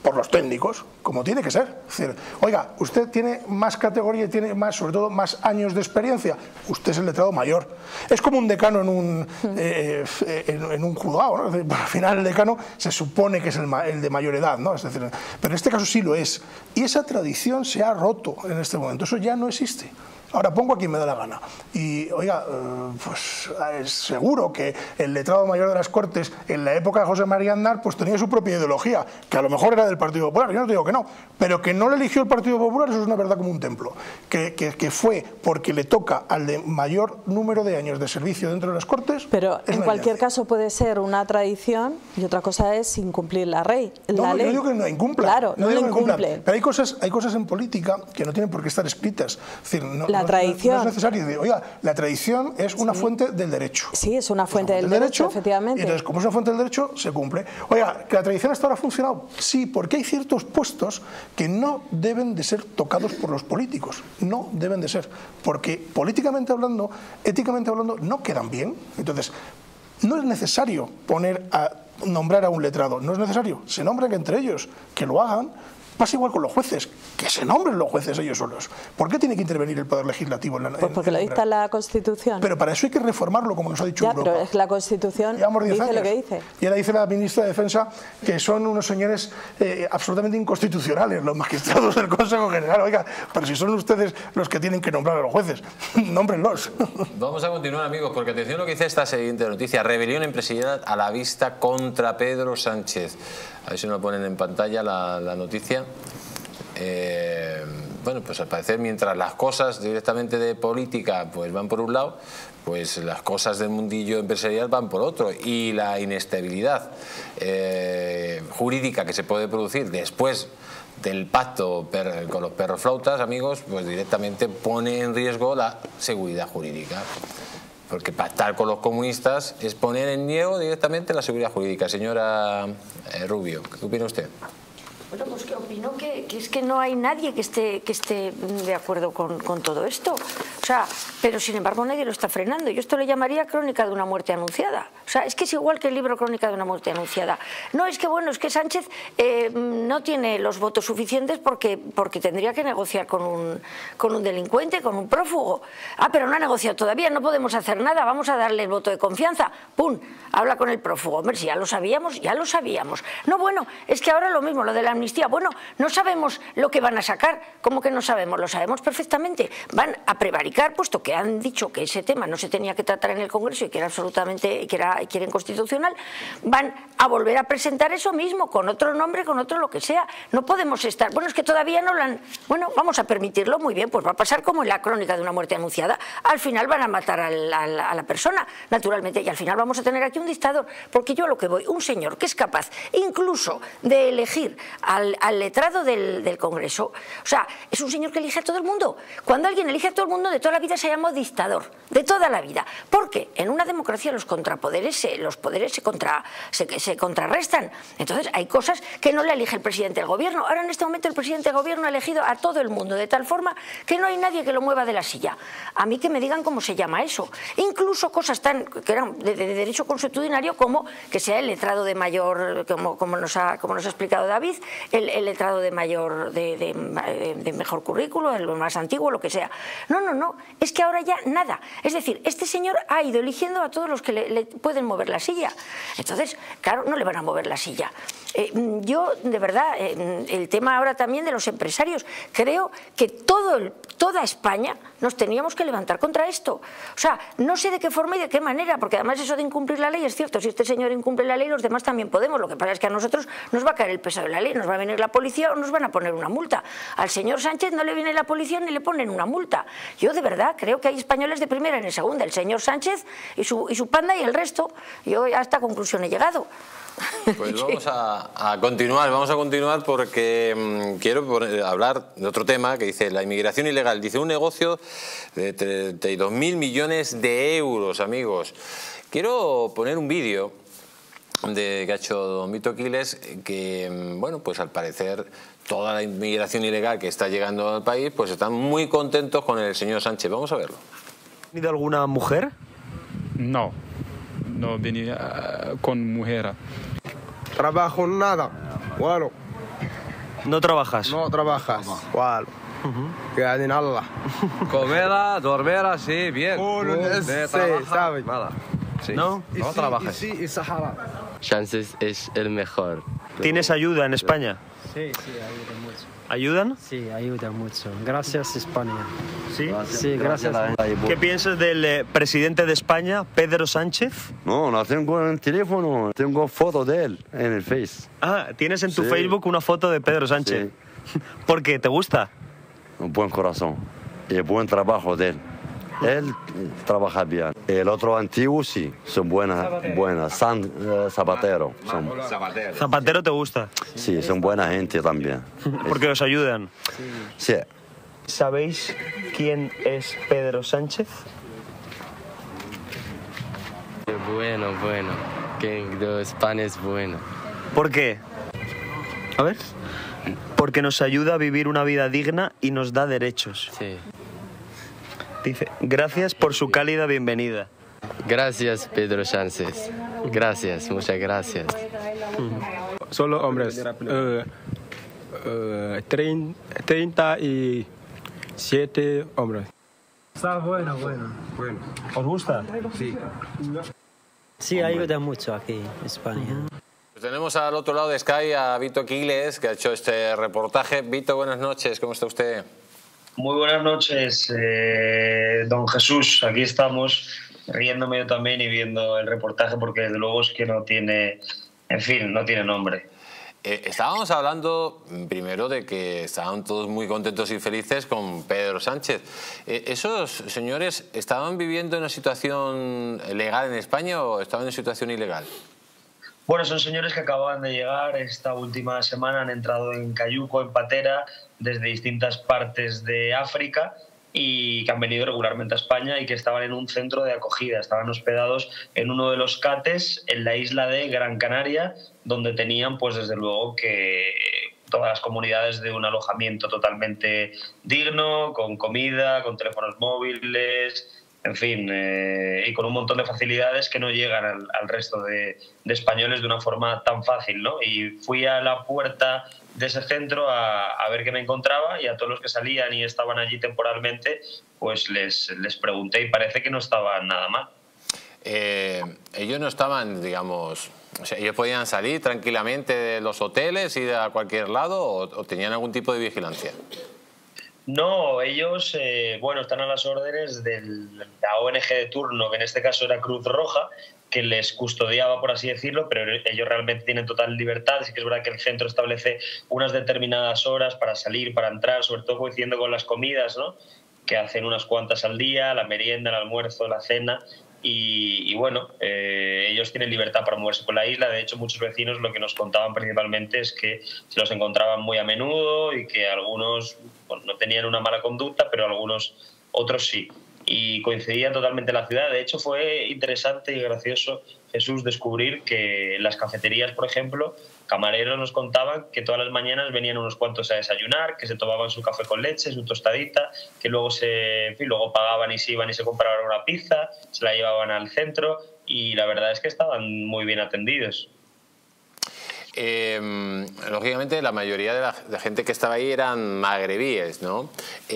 por los técnicos, como tiene que ser. Es decir, oiga, usted tiene más categoría y tiene más, sobre todo, más años de experiencia. Usted es el letrado mayor. Es como un decano en un juzgado, ¿no? Es decir, al final el decano se supone que es el de mayor edad, ¿no? Es decir, pero en este caso sí lo es. Y esa tradición se ha roto en este momento. Eso ya no existe. Ahora pongo a quien me da la gana. Y, oiga, pues es seguro que el letrado mayor de las Cortes, en la época de José María Aznar, pues tenía su propia ideología, que a lo mejor era del Partido Popular, yo no te digo que no, pero que no le eligió el Partido Popular, eso es una verdad como un templo. Que fue porque le toca al de mayor número de años de servicio dentro de las Cortes. Pero en cualquier caso puede ser una tradición y otra cosa es incumplir la ley. No, yo digo que no incumpla. Claro, no lo incumple. Pero hay cosas en política que no tienen por qué estar escritas. Es decir, la tradición. No es necesario. Oiga, la tradición es una fuente del derecho. Sí, es una fuente del derecho, efectivamente. Y entonces, como es una fuente del derecho, se cumple. Oiga, ¿que la tradición hasta ahora ha funcionado? Sí, porque hay ciertos puestos que no deben de ser tocados por los políticos. No deben de ser. Porque políticamente hablando, éticamente hablando, no quedan bien. Entonces, no es necesario nombrar a un letrado. No es necesario. Se nombran entre ellos, que lo hagan. Pasa igual con los jueces, que se nombren los jueces ellos solos. ¿Por qué tiene que intervenir el Poder Legislativo? Pues porque lo dicta la Constitución. Pero para eso hay que reformarlo, como nos ha dicho Europa. Pero es que la Constitución dice lo que dice. Y ahora dice la ministra de Defensa que son unos señores absolutamente inconstitucionales, los magistrados del Consejo General. Oiga, pero si son ustedes los que tienen que nombrar a los jueces, nómbrenlos. Vamos a continuar, amigos, porque atención a lo que dice esta siguiente noticia. Rebelión empresarial a la vista contra Pedro Sánchez. A ver si nos ponen en pantalla la noticia. Bueno, pues al parecer, mientras las cosas directamente de política pues van por un lado, pues las cosas del mundillo empresarial van por otro, y la inestabilidad jurídica que se puede producir después del pacto con los perroflautas, amigos, pues directamente pone en riesgo la seguridad jurídica. Porque pactar con los comunistas es poner en riesgo directamente la seguridad jurídica. Señora Rubio, ¿qué opina usted? Bueno, pues que opino que es que no hay nadie que esté de acuerdo con todo esto. O sea, pero sin embargo nadie lo está frenando. Yo esto le llamaría crónica de una muerte anunciada. O sea, es que es igual que el libro Crónica de una muerte anunciada. No, es que bueno, es que Sánchez no tiene los votos suficientes porque tendría que negociar con un delincuente, con un prófugo. Ah, pero no ha negociado todavía, no podemos hacer nada, vamos a darle el voto de confianza. ¡Pum! Habla con el prófugo. Hombre, si ya lo sabíamos, ya lo sabíamos. No, bueno, es que ahora lo mismo, lo de la amnistía. Bueno, no sabemos lo que van a sacar. ¿Cómo que no sabemos? Lo sabemos perfectamente. Van a prevaricar, puesto que han dicho que ese tema no se tenía que tratar en el Congreso y que era absolutamente, que era inconstitucional. Van a volver a presentar eso mismo, con otro nombre, con otro lo que sea. No podemos estar... Bueno, es que todavía no lo han... Bueno, vamos a permitirlo, muy bien, pues va a pasar como en la crónica de una muerte anunciada. Al final van a matar a la persona, naturalmente, y al final vamos a tener aquí un dictador. Porque yo a lo que voy, un señor que es capaz incluso de elegir al letrado del Congreso, o sea, es un señor que elige a todo el mundo. Cuando alguien elige a todo el mundo, de toda la vida se llama dictador, de toda la vida. Porque en una democracia los poderes se contrarrestan. Entonces hay cosas que no le elige el presidente del gobierno. Ahora en este momento el presidente del gobierno ha elegido a todo el mundo de tal forma que no hay nadie que lo mueva de la silla. A mí que me digan cómo se llama eso. Incluso cosas que eran de derecho consuetudinario, como que sea el letrado de mayor, como nos ha explicado David, el letrado de mayor, de mejor currículo, el más antiguo, lo que sea. No, es que ahora ya nada. Es decir, este señor ha ido eligiendo a todos los que le pueden mover la silla. Entonces, claro, no le van a mover la silla. Yo, de verdad, el tema ahora también de los empresarios, creo que toda España nos teníamos que levantar contra esto. O sea, no sé de qué forma y de qué manera, porque además eso de incumplir la ley es cierto. Si este señor incumple la ley, los demás también podemos. Lo que pasa es que a nosotros nos va a caer el peso de la ley, nos va a venir la policía o nos van a poner una multa. Al señor Sánchez no le viene la policía ni le ponen una multa. Yo, de verdad, creo que hay españoles de primera y de segunda. El señor Sánchez y su panda y el resto. Yo a esta conclusión he llegado. Pues vamos a continuar porque quiero hablar de otro tema que dice la inmigración ilegal. Dice un negocio de 32.000 millones de euros, amigos. Quiero poner un vídeo que ha hecho don Vito Quiles, que, bueno, pues al parecer toda la inmigración ilegal que está llegando al país, pues están muy contentos con el señor Sánchez. Vamos a verlo. ¿Ha venido alguna mujer? No venía con mujer. Trabajo nada. Bueno, No trabajas. No trabajas. ¿Cuál? قاعدين الله. Comida, dormir, sí, bien. Sí, ¿sabes? Nada. Sí. ¿No? No trabajas. Y Sahara. Chances es el mejor. ¿Tienes ayuda en España? Sí, sí, ayuda mucho. ¿Ayudan? Sí, ayuda mucho. Gracias, España. ¿Sí? Sí, gracias. ¿Qué piensas del presidente de España, Pedro Sánchez? No, no tengo en el teléfono, tengo foto de él en el Face. Ah, tienes en tu Sí. Facebook una foto de Pedro Sánchez. Sí. ¿Por qué? ¿Te gusta? Un buen corazón y buen trabajo de él. Él trabaja bien. El otro antiguo sí, son buenas. Zapatero. Zapatero te gusta. Sí, son buena gente también. Porque os ayudan. Sí. ¿Sabéis quién es Pedro Sánchez? Bueno, que de España es bueno. ¿Por qué? A ver. Porque nos ayuda a vivir una vida digna y nos da derechos. Sí. Dice, gracias por su cálida bienvenida. Gracias, Pedro Sánchez. Gracias, muchas gracias. Solo hombres. 37 hombres. Está bueno. ¿Os gusta? Sí, ayuda mucho aquí en España. Tenemos al otro lado de Sky a Vito Quiles, que ha hecho este reportaje. Vito, buenas noches, ¿cómo está usted? Muy buenas noches, don Jesús. Aquí estamos riéndome yo también y viendo el reportaje porque desde luego es que no tiene, en fin, no tiene nombre. Estábamos hablando primero de que estaban todos muy contentos y felices con Pedro Sánchez. ¿Esos señores estaban viviendo en una situación legal en España o estaban en situación ilegal? Bueno, son señores que acababan de llegar esta última semana, han entrado en Cayuco, en Patera, desde distintas partes de África y que han venido regularmente a España y que estaban en un centro de acogida. Estaban hospedados en uno de los cates en la isla de Gran Canaria, donde tenían, pues desde luego, que todas las comunidades de un alojamiento totalmente digno, con comida, con teléfonos móviles, en fin, y con un montón de facilidades que no llegan al resto de españoles de una forma tan fácil, ¿no? Y fui a la puerta de ese centro a ver qué me encontraba y a todos los que salían y estaban allí temporalmente, pues les pregunté y parece que no estaban nada mal. Ellos no estaban, digamos... O sea, ellos podían salir tranquilamente de los hoteles, ir a cualquier lado o tenían algún tipo de vigilancia. No, ellos bueno, están a las órdenes de la ONG de turno, que en este caso era Cruz Roja, que les custodiaba, por así decirlo, pero ellos realmente tienen total libertad. Sí que es verdad que el centro establece unas determinadas horas para salir, para entrar, sobre todo coincidiendo con las comidas, ¿no? Que hacen unas cuantas al día, la merienda, el almuerzo, la cena. Y bueno, ellos tienen libertad para moverse por la isla. De hecho, muchos vecinos lo que nos contaban principalmente es que se los encontraban muy a menudo y que algunos no tenían una mala conducta, pero otros sí. Y coincidían totalmente en la ciudad. De hecho, fue interesante y gracioso, Jesús, descubrir que en las cafeterías, por ejemplo, camareros nos contaban que todas las mañanas venían unos cuantos a desayunar, que se tomaban su café con leche, su tostadita, que luego luego pagaban y se iban y se compraban una pizza, se la llevaban al centro y la verdad es que estaban muy bien atendidos. Lógicamente la mayoría de la gente que estaba ahí eran magrebíes, ¿no?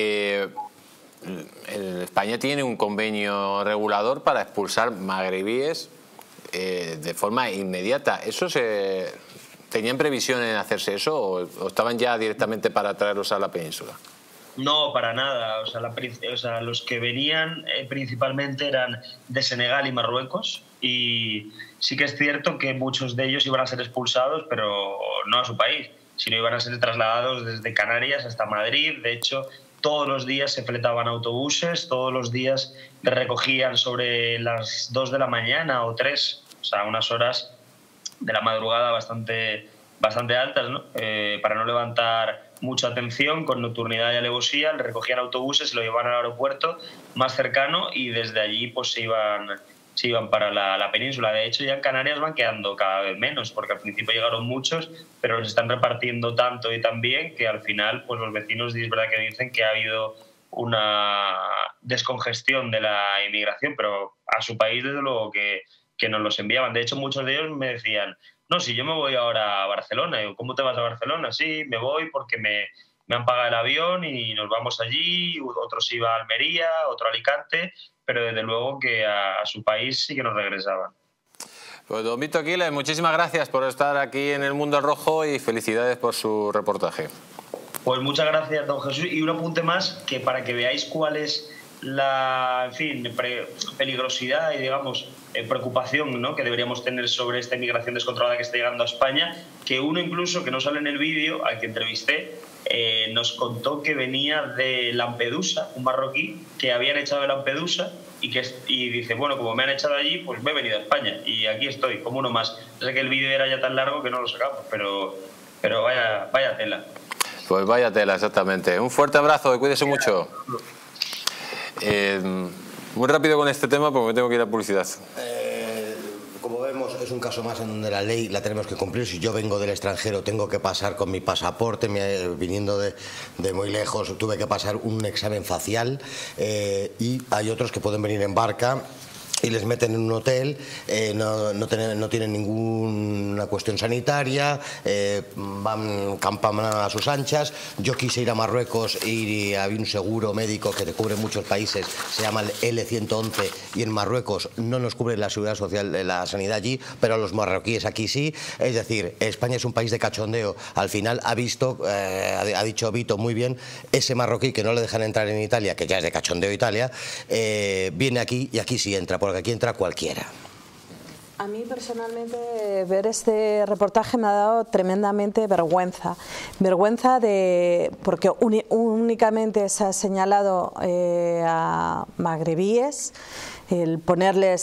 España tiene un convenio regulador para expulsar magrebíes de forma inmediata. ¿Tenían previsión en hacerse eso o estaban ya directamente para traerlos a la península? No, para nada. O sea, los que venían principalmente eran de Senegal y Marruecos y sí que es cierto que muchos de ellos iban a ser expulsados, pero no a su país, sino iban a ser trasladados desde Canarias hasta Madrid. De hecho, todos los días se fletaban autobuses, todos los días recogían sobre las 2 de la mañana o 3, o sea, unas horas de la madrugada bastante altas, ¿no? Para no levantar mucha atención, con nocturnidad y alevosía, le recogían autobuses, se lo llevaban al aeropuerto más cercano y desde allí pues se iban para la península. De hecho, ya en Canarias van quedando cada vez menos, porque al principio llegaron muchos, pero los están repartiendo tanto y tan bien que al final pues los vecinos es verdad que dicen que ha habido una descongestión de la inmigración, pero a su país desde luego que nos los enviaban. De hecho, muchos de ellos me decían, no, si yo me voy ahora a Barcelona. Y digo, ¿cómo te vas a Barcelona? Sí, me voy porque me han pagado el avión y nos vamos allí. Otro se iba a Almería, otro a Alicante, pero desde luego que a su país sí que nos regresaban. Pues don Víctor Quiles, muchísimas gracias por estar aquí en El Mundo al Rojo y felicidades por su reportaje. Pues muchas gracias, don Jesús. Y un apunte más, que para que veáis cuál es la, en fin, peligrosidad y, digamos, preocupación, ¿no?, que deberíamos tener sobre esta inmigración descontrolada que está llegando a España, que uno incluso, que no sale en el vídeo, al que entrevisté, nos contó que venía de Lampedusa, un marroquí que habían echado de Lampedusa y dice, bueno, como me han echado allí, pues me he venido a España y aquí estoy, como uno más. Sé que el vídeo era ya tan largo que no lo sacamos, pero vaya tela. Pues vaya tela, exactamente. Un fuerte abrazo y cuídese mucho. Muy rápido con este tema porque me tengo que ir a publicidad. Como vemos, es un caso más en donde la ley la tenemos que cumplir. Si yo vengo del extranjero, tengo que pasar con mi pasaporte, viniendo de muy lejos, tuve que pasar un examen facial, y hay otros que pueden venir en barca y les meten en un hotel, no tienen ninguna cuestión sanitaria, campan a sus anchas. Yo quise ir a Marruecos y había un seguro médico que te cubre muchos países, se llama el L111, y en Marruecos no nos cubre la seguridad social, la sanidad allí, pero a los marroquíes aquí sí. Es decir, España es un país de cachondeo. Al final ha dicho Vito muy bien, ese marroquí que no le dejan entrar en Italia, que ya es de cachondeo Italia, viene aquí y aquí sí entra, porque aquí entra cualquiera. A mí personalmente ver este reportaje me ha dado tremendamente vergüenza. Vergüenza porque únicamente se ha señalado a magrebíes, el ponerles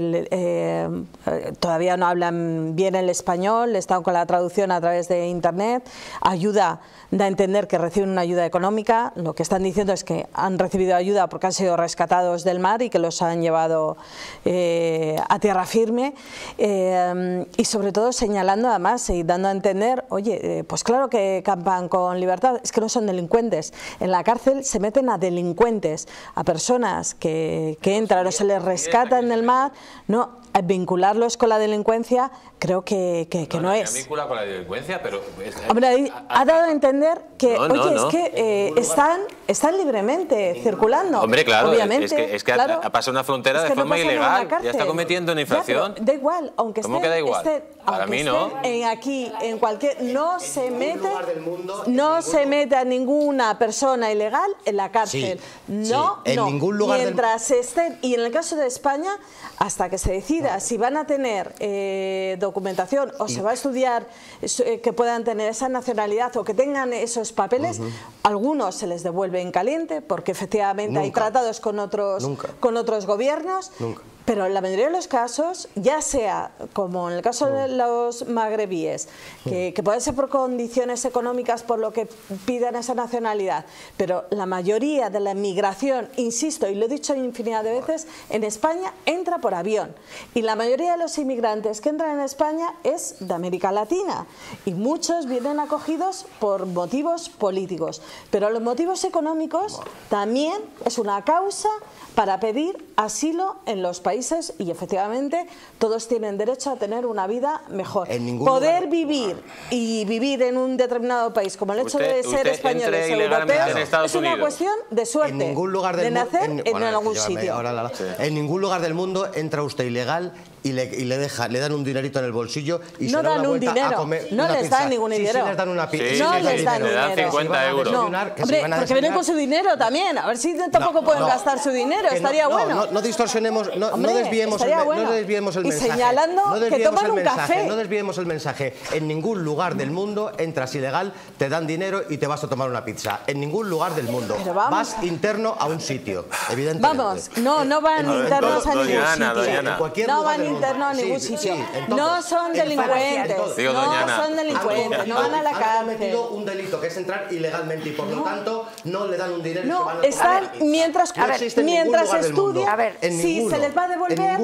todavía no hablan bien el español, están con la traducción a través de internet, da a entender que reciben una ayuda económica. Lo que están diciendo es que han recibido ayuda porque han sido rescatados del mar y que los han llevado a tierra firme, y sobre todo señalando además y dando a entender, oye, pues claro que campan con libertad, es que no son delincuentes. En la cárcel se meten a delincuentes, a personas que entran o se les rescata en el mar. No, vincularlos con la delincuencia creo que no es. ¿Se vincula con la delincuencia? Pero hombre, ha dado a entender que, es que están libremente circulando. Hombre, claro, obviamente, es que ha pasado una frontera de forma ilegal, ya está cometiendo una infracción. Da igual, aunque ¿Cómo que da igual? Para mí no. Aquí, en cualquier, no se mete a ninguna persona ilegal en la cárcel. En ningún lugar mientras estén, y en el caso de España, hasta que se decida si van a tener documentación o se va a estudiar que puedan tener esa nacionalidad o que tengan esos papeles, algunos se les devuelve en caliente porque efectivamente hay tratados con otros gobiernos. Pero en la mayoría de los casos, ya sea como en el caso de los magrebíes, que pueden ser por condiciones económicas por lo que pidan esa nacionalidad, pero la mayoría de la inmigración, insisto, y lo he dicho infinidad de veces, en España entra por avión. Y la mayoría de los inmigrantes que entran en España es de América Latina. Y muchos vienen acogidos por motivos políticos. Pero los motivos económicos también es una causa para pedir asilo en los países, y efectivamente todos tienen derecho a tener una vida mejor. Poder vivir en un determinado país, como el hecho de ser españoles o europeos, es una cuestión de suerte, en ningún lugar del de nacer en algún sitio. En ningún lugar del mundo entra usted ilegal y le dan un dinerito en el bolsillo y no se da dan un dinero, no les dan ningún dinero. Sí, les dan una pizza. No les dan dinero. Le dan 50 euros. No, hombre, porque vienen con su dinero también. A ver si tampoco pueden gastar su dinero. Estaría bueno. No distorsionemos, no desviemos el mensaje. Y señalando que toman un café. No desviemos el mensaje. En ningún lugar del mundo entras ilegal, te dan dinero y te vas a tomar una pizza. En ningún lugar del mundo. Vas interno a un sitio, evidentemente. Vamos, no van internos a ningún sitio. No van internos a ningún sitio. No son delincuentes. No son delincuentes. No van a la cárcel. Han cometido un delito que es entrar ilegalmente y por lo tanto no le dan un dinero. No, están mientras estudian. Si se les va a devolver,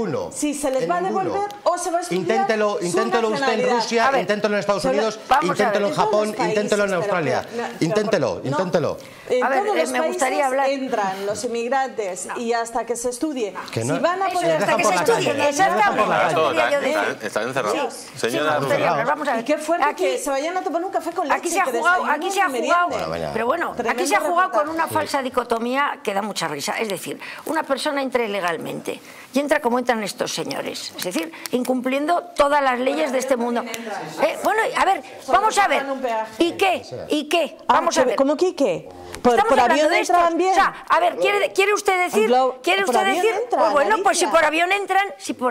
o se va a estudiar. Inténtelo usted en Rusia, inténtelo en Estados Unidos, inténtelo en Japón, inténtelo en Australia. Inténtelo. En todos los me gustaría países hablar. entran los inmigrantes y hasta que se estudie. Que no- si van a poder hasta que se estudie, exactamente. Están encerrados. Sí, Señora me gustaría hablar. Vamos a ver. Y qué fuerte Aquí- que se vayan a tomar un café con leche. Aquí se ha que jugado, desayunen aquí se ha y jugado, merienden. pero bueno, aquí Tremendo se ha jugado con una reportaje. falsa dicotomía que da mucha risa. Es decir, una persona entra ilegalmente y entra como entran estos señores, es decir, incumpliendo todas las leyes de este mundo. Bueno, a ver, vamos a ver. ¿Y qué? ¿Y qué? Vamos a ver. ¿Cómo que qué? ¿Por Estamos hablando avión de entran estos. bien? O sea, a ver, ¿quiere usted decir? ¿Quiere por usted avión decir? entran, Pues bueno, pues si Alicia. por avión entran,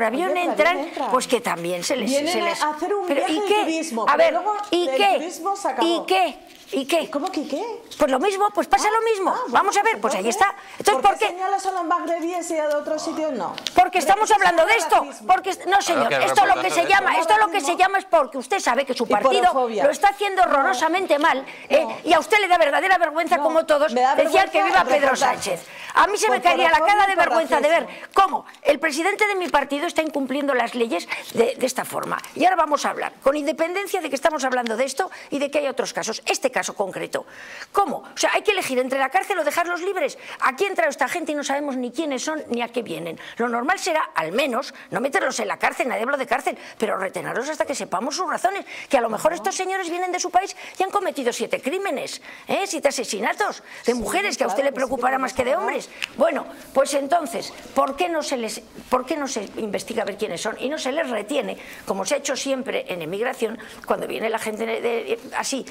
entran. pues que también se les. Vienen se les- a hacer un Pero, viaje ¿y de qué? turismo, A pero ver, luego ¿y del qué? turismo se acabó. ¿Y qué? ¿Y qué? ¿Cómo que qué? Pues lo mismo, pues pasa lo mismo. Vamos a ver, pues ahí está. Entonces, ¿por qué? señalas a los magrebíes y a otros sitios no? Porque estamos hablando de esto. Porque no, señor, Claro que esto lo que reportaje se de llama, esto. esto lo que se llama es porque usted sabe que su por partido fobia. lo está haciendo horrorosamente mal, y a usted le da verdadera vergüenza, como todos, me da decían que vergüenza viva Pedro reportaje. Sánchez. A mí se me Por caería la fobia cara y de por vergüenza de ver racismo. cómo el presidente de mi partido está incumpliendo las leyes de esta forma. Y ahora vamos a hablar, con independencia de que estamos hablando de esto y de que hay otros casos. Este caso concreto. ¿Cómo? O sea, hay que elegir entre la cárcel o dejarlos libres. Aquí entra esta gente y no sabemos ni quiénes son ni a qué vienen. Lo normal será, al menos, no meterlos en la cárcel, nadie habla de cárcel, pero retenerlos hasta que sepamos sus razones. Que a lo mejor estos señores vienen de su país y han cometido 7 crímenes, 7 asesinatos de mujeres, que a usted le preocupará más que de hombres. Bueno, pues entonces, ¿por qué no se investiga a ver quiénes son y no se les retiene, como se ha hecho siempre en emigración, cuando viene la gente así,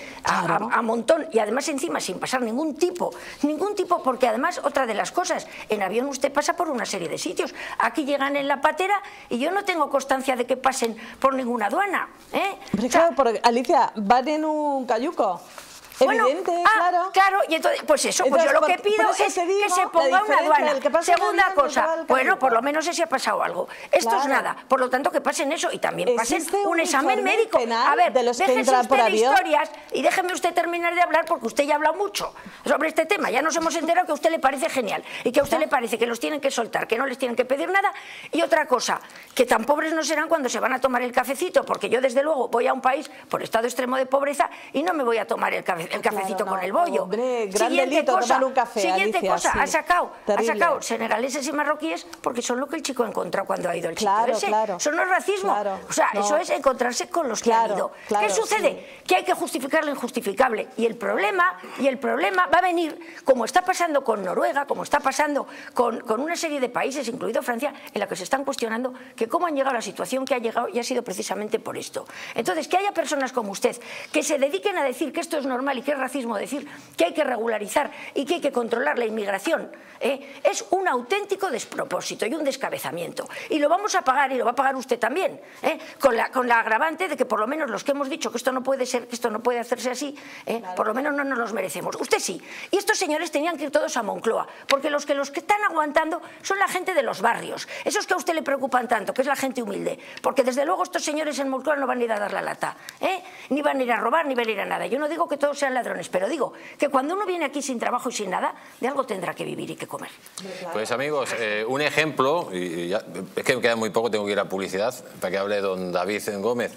a montón, y además encima sin pasar ningún tipo, porque además otra de las cosas, en avión usted pasa por una serie de sitios, aquí llegan en la patera y yo no tengo constancia de que pasen por ninguna aduana. Hombre, claro, porque, Alicia, van en un cayuco. Evidente, claro, y entonces, pues eso, pues yo lo que pido es que se ponga una aduana. Segunda cosa, bueno, por lo menos ese ha pasado algo. Esto es nada, por lo tanro que pasen eso y también pasen un examen médico. A ver, déjese usted de historias y déjeme usted terminar de hablar, porque usted ya ha hablado mucho sobre este tema. Ya nos hemos enterado que a usted le parece genial y que a usted le parece que los tienen que soltar, que no les tienen que pedir nada. Y otra cosa, que tan pobres no serán cuando se van a tomar el cafecito, porque yo desde luego voy a un país por estado extremo de pobreza y no me voy a tomar el cafecito con el bollo. Hombre, gran Siguiente delito, cosa, tomar un café, siguiente Alicia, cosa, sí. ha sacado Terrible. senegaleses y marroquíes porque son lo que el chico ha encontrado cuando ha ido al sitio Claro, ese. claro. Eso no es racismo. Claro, o sea, no. eso es encontrarse con los que han ido. Claro, ¿Qué sucede? Que hay que justificar lo injustificable. Y el problema va a venir, como está pasando con Noruega, como está pasando con una serie de países, incluido Francia, en la que se están cuestionando que cómo han llegado a la situación que ha llegado y ha sido precisamente por esto. Entonces, que haya personas como usted que se dediquen a decir que esto es normal y que es racismo, decir que hay que regularizar y que hay que controlar la inmigración, es un auténtico despropósito y un descabezamiento. Y lo vamos a pagar, y lo va a pagar usted también, con la agravante de que por lo menos los que hemos dicho que esto no puede ser, que esto no puede hacerse así, por lo menos no nos los merecemos. Usted sí. Y estos señores tenían que ir todos a Moncloa, porque los que están aguantando son la gente de los barrios, esos que a usted le preocupan tanto, que es la gente humilde, porque desde luego estos señores en Moncloa no van a ir a dar la lata, ni van a ir a robar, ni van a ir a nada. Yo no digo que todos sean ladrones, pero digo que cuando uno viene aquí sin trabajo y sin nada, de algo tendrá que vivir y que comer. Pues amigos, un ejemplo, y ya, es que me queda muy poco, tengo que ir a publicidad para que hable don David Gómez.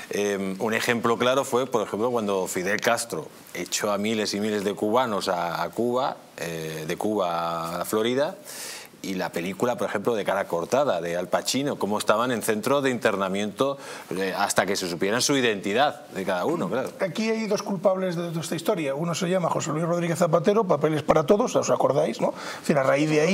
Un ejemplo claro fue, por ejemplo, cuando Fidel Castro echó a miles y miles de cubanos a Cuba, de Cuba a Florida, y la película, por ejemplo, de Cara Cortada, de Al Pacino, cómo estaban en centros de internamiento hasta que se supieran su identidad de cada uno, claro. Aquí hay dos culpables de toda esta historia. Uno se llama José Luis Rodríguez Zapatero, Papeles para Todos, ¿os acordáis? ¿No? Es decir, a raíz de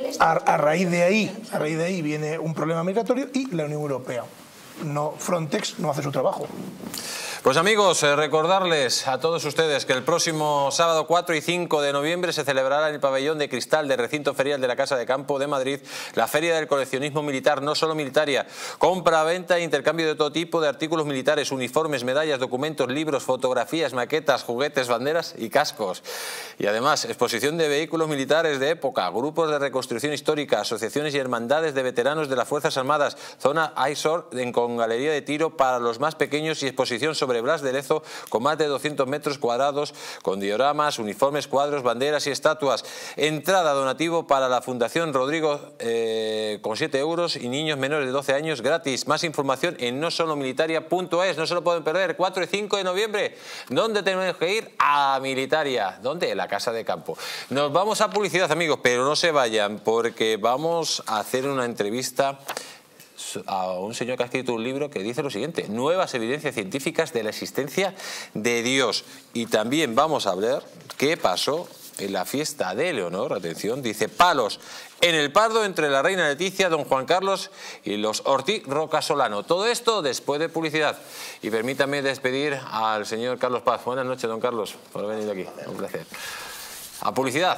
ahí viene un problema migratorio, y la Unión Europea. Frontex no hace su trabajo. Pues amigos, recordarles a todos ustedes que el próximo sábado 4 y 5 de noviembre se celebrará en el pabellón de cristal del recinto ferial de la Casa de Campo de Madrid la Feria del Coleccionismo Militar, no solo militaria, compra, venta e intercambio de todo tipo de artículos militares, uniformes, medallas, documentos, libros, fotografías, maquetas, juguetes, banderas y cascos. Y además, exposición de vehículos militares de época, grupos de reconstrucción histórica, asociaciones y hermandades de veteranos de las Fuerzas Armadas, zona eyesore con galería de tiro para los más pequeños y exposición sobre sobre Blas de Lezo con más de 200 metros cuadrados, con dioramas, uniformes, cuadros, banderas y estatuas. Entrada donativo para la Fundación Rodrigo con 7 euros y niños menores de 12 años gratis. Más información en nosolomilitaria.es. No se lo pueden perder. 4 y 5 de noviembre. ¿Dónde tenemos que ir? A Militaria. ¿Dónde? En la Casa de Campo. Nos vamos a publicidad, amigos, pero no se vayan porque vamos a hacer una entrevista a un señor que ha escrito un libro que dice lo siguiente: nuevas evidencias científicas de la existencia de Dios. Y también vamos a ver qué pasó en la fiesta de Leonor. Atención, dice: palos en el Pardo entre la reina Leticia, don Juan Carlos y los Ortiz Rocasolano. Todo esto después de publicidad. Y permítame despedir al señor Carlos Paz. Buenas noches, don Carlos, por venir aquí. Un placer. A publicidad.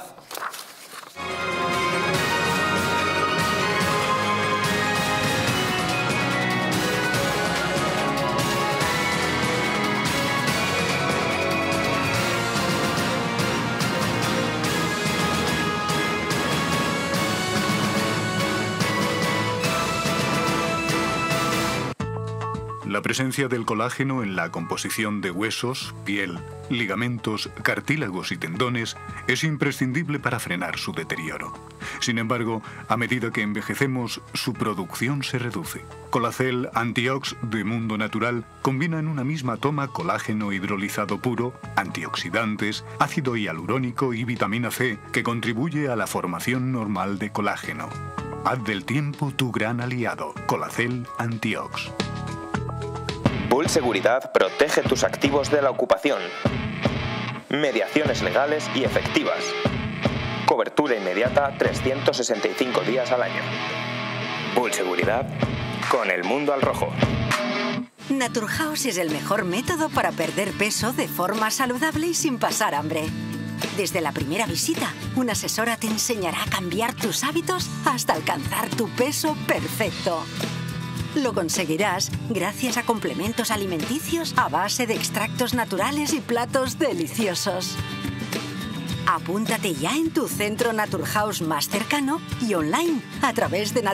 La presencia del colágeno en la composición de huesos, piel, ligamentos, cartílagos y tendones es imprescindible para frenar su deterioro. Sin embargo, a medida que envejecemos, su producción se reduce. Colacel Antiox de Mundo Natural combina en una misma toma colágeno hidrolizado puro, antioxidantes, ácido hialurónico y vitamina C, que contribuye a la formación normal de colágeno. Haz del tiempo tu gran aliado. Colacel Antiox. Bull Seguridad protege tus activos de la ocupación. Mediaciones legales y efectivas. Cobertura inmediata 365 días al año. Bull Seguridad con el mundo al rojo. Naturhaus es el mejor método para perder peso de forma saludable y sin pasar hambre. Desde la primera visita, una asesora te enseñará a cambiar tus hábitos hasta alcanzar tu peso perfecto. Lo conseguirás gracias a complementos alimenticios a base de extractos naturales y platos deliciosos. Apúntate ya en tu centro Naturhaus más cercano y online a través de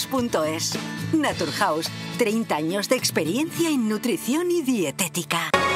naturhaus.es. Naturhaus, 30 años de experiencia en nutrición y dietética.